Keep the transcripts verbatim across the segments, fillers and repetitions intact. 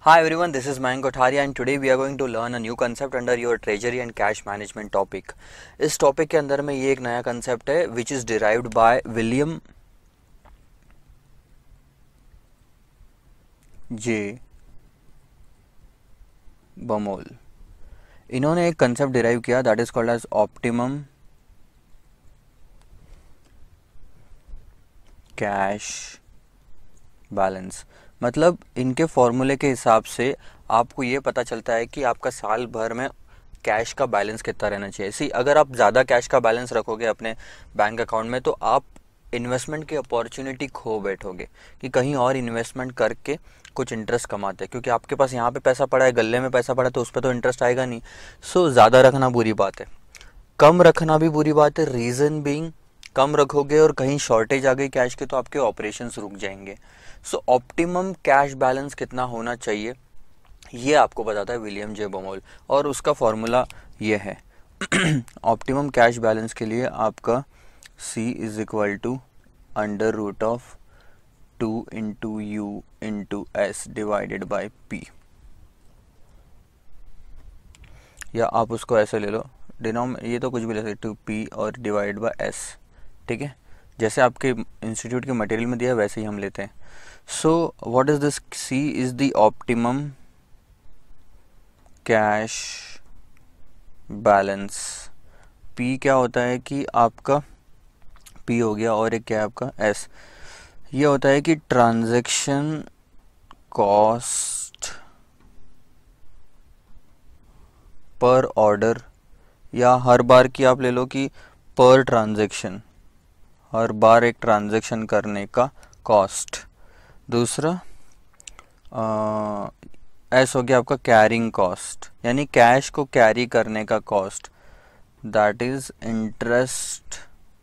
Hi everyone, this is Mayank Kothari and today we are going to learn a new concept under your treasury and cash management topic. इस topic के अंदर में ये एक नया concept है which is derived by William J Baumol. इन्होंने एक कंसेप्ट डिराइव किया that is called as optimum cash balance. मतलब इनके फॉर्मूले के हिसाब से आपको ये पता चलता है कि आपका साल भर में कैश का बैलेंस कितना रहना चाहिए. सी अगर आप ज़्यादा कैश का बैलेंस रखोगे अपने बैंक अकाउंट में तो आप इन्वेस्टमेंट की अपॉर्चुनिटी खो बैठोगे कि कहीं और इन्वेस्टमेंट करके कुछ इंटरेस्ट कमाते हैं, क्योंकि आपके पास यहाँ पे पैसा पड़ा है, गले में पैसा पड़ा है तो उस पर तो इंटरेस्ट आएगा नहीं. सो ज़्यादा रखना बुरी बात है, कम रखना भी बुरी बात है. रीज़न बीइंग कम रखोगे और कहीं शॉर्टेज आ गई कैश के तो आपके ऑपरेशंस रुक जाएंगे. सो ऑप्टिमम कैश बैलेंस कितना होना चाहिए ये आपको बताता है विलियम जे बमोल और उसका फॉर्मूला ये है. ऑप्टिमम कैश बैलेंस के लिए आपका C is equal to under root of two into U into S divided by P, या आप उसको ऐसे ले लो डिनोम ये तो कुछ भी ले सकते टू पी और डिवाइड बाय एस. ठीक है, जैसे आपके इंस्टीट्यूट के मटेरियल में दिया है वैसे ही हम लेते हैं. So what is this? C is the optimum cash balance. P क्या होता है कि आपका P हो गया और एक क्या है आपका S. ये होता है कि ट्रांजैक्शन कॉस्ट पर ऑर्डर, या हर बार की आप ले लो कि पर ट्रांजैक्शन, हर बार एक ट्रांजैक्शन करने का कॉस्ट. दूसरा एस हो गया आपका कैरिंग कॉस्ट, यानी कैश को कैरी करने का cost, that is interest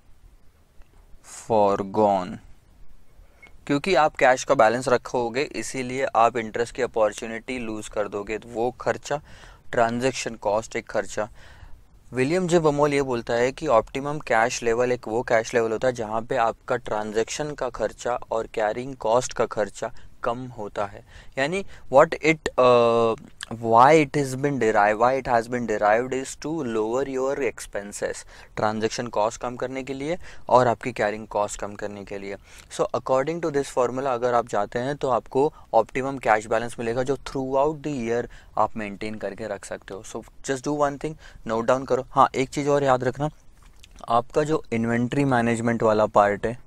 foregone. क्योंकि आप कैश का बैलेंस रखोगे इसीलिए आप इंटरेस्ट की अपॉर्चुनिटी लूज कर दोगे, तो वो खर्चा ट्रांजैक्शन कॉस्ट एक खर्चा. विलियम जे बमोल ये बोलता है कि ऑप्टिमम कैश लेवल एक वो कैश लेवल होता है जहाँ पे आपका ट्रांजैक्शन का खर्चा और कैरिंग कॉस्ट का खर्चा कम होता है. यानी what it why it has been derive why it has been derived is to lower your expenses, transaction cost कम करने के लिए और आपकी कैरिंग कॉस्ट कम करने के लिए. So according to this formula अगर आप जाते हैं तो आपको ऑप्टिमम कैश बैलेंस मिलेगा जो थ्रू आउट द ईयर आप मेंटेन करके रख सकते हो. So just do one thing, note down करो. हाँ, एक चीज़ और याद रखना, आपका जो इन्वेंट्री मैनेजमेंट वाला पार्ट है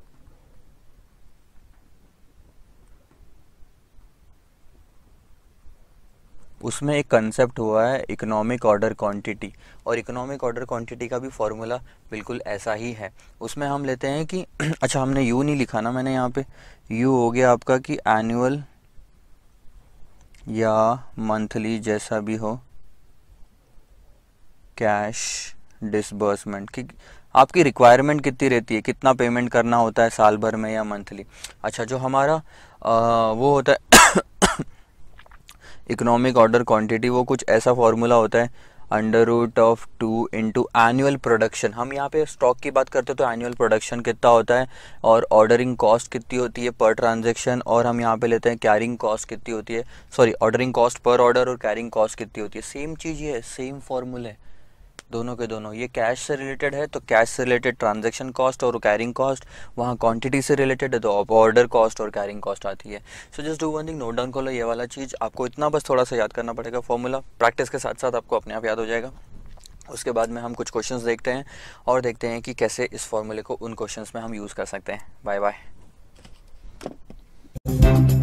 उसमें एक कंसेप्ट हुआ है इकोनॉमिक ऑर्डर क्वांटिटी, और इकोनॉमिक ऑर्डर क्वांटिटी का भी फॉर्मूला बिल्कुल ऐसा ही है. उसमें हम लेते हैं कि अच्छा हमने यू नहीं लिखा ना, मैंने यहाँ पे यू हो गया आपका कि एनुअल या मंथली जैसा भी हो कैश डिसबर्समेंट, कि आपकी रिक्वायरमेंट कितनी रहती है, कितना पेमेंट करना होता है साल भर में या मंथली. अच्छा जो हमारा आ, वो होता है इकोनॉमिक ऑर्डर क्वांटिटी, वो कुछ ऐसा फॉर्मूला होता है under root of two into annual production. हम यहाँ पे स्टॉक की बात करते हैं तो एनुअल प्रोडक्शन कितना होता है और ऑर्डरिंग कॉस्ट कितनी होती है पर ट्रांजैक्शन, और हम यहाँ पे लेते हैं कैरिंग कॉस्ट कितनी होती है, सॉरी ऑर्डरिंग कॉस्ट पर ऑर्डर और कैरिंग कॉस्ट कितनी होती है. सेम चीज़ ये है, सेम फॉर्मूले दोनों के दोनों. ये कैश से रिलेटेड है तो कैश से रिलेटेड ट्रांजैक्शन कॉस्ट और कैरिंग कॉस्ट, वहाँ क्वांटिटी से रिलेटेड है तो ऑर्डर कॉस्ट और कैरिंग कॉस्ट आती है. So just do one thing, note down कर लो ये वाला चीज़. आपको इतना बस थोड़ा सा याद करना पड़ेगा फॉर्मूला, प्रैक्टिस के साथ साथ आपको अपने आप याद हो जाएगा. उसके बाद में हम कुछ क्वेश्चंस देखते हैं और देखते हैं कि कैसे इस फॉर्मूले को उन क्वेश्चंस में हम यूज़ कर सकते हैं. Bye bye.